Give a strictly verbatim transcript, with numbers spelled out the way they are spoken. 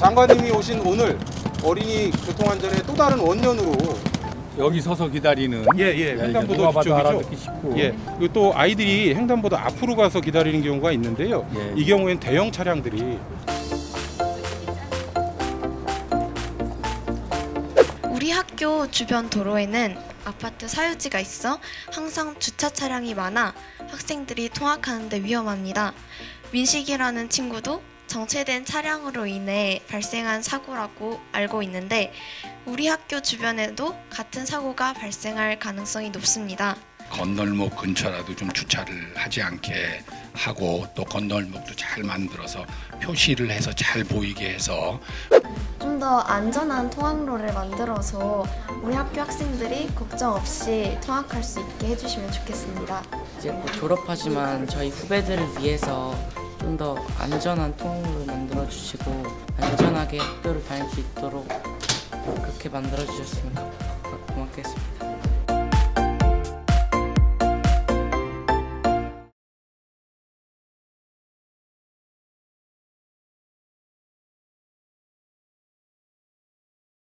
장관님이 오신 오늘 어린이 교통안전의 또 다른 원년으로 여기 서서 기다리는 예예 예, 횡단보도 누가 봐도 뒤쪽이죠. 알아듣기 쉽고. 예 그리고 또 아이들이 횡단보도 앞으로 가서 기다리는 경우가 있는데요. 예. 이 경우에는 대형 차량들이 우리 학교 주변 도로에는 아파트 사유지가 있어 항상 주차 차량이 많아 학생들이 통학하는데 위험합니다. 민식이라는 친구도 정체된 차량으로 인해 발생한 사고라고 알고 있는데 우리 학교 주변에도 같은 사고가 발생할 가능성이 높습니다. 건널목 근처라도 좀 주차를 하지 않게 하고 또 건널목도 잘 만들어서 표시를 해서 잘 보이게 해서 좀 더 안전한 통학로를 만들어서 우리 학교 학생들이 걱정 없이 통학할 수 있게 해주시면 좋겠습니다. 이제 곧 졸업하지만 저희 후배들을 위해서 좀 더 안전한 통학로를 만들어 주시고 안전하게 학교를 다닐 수 있도록 그렇게 만들어 주셨으면 고맙겠습니다.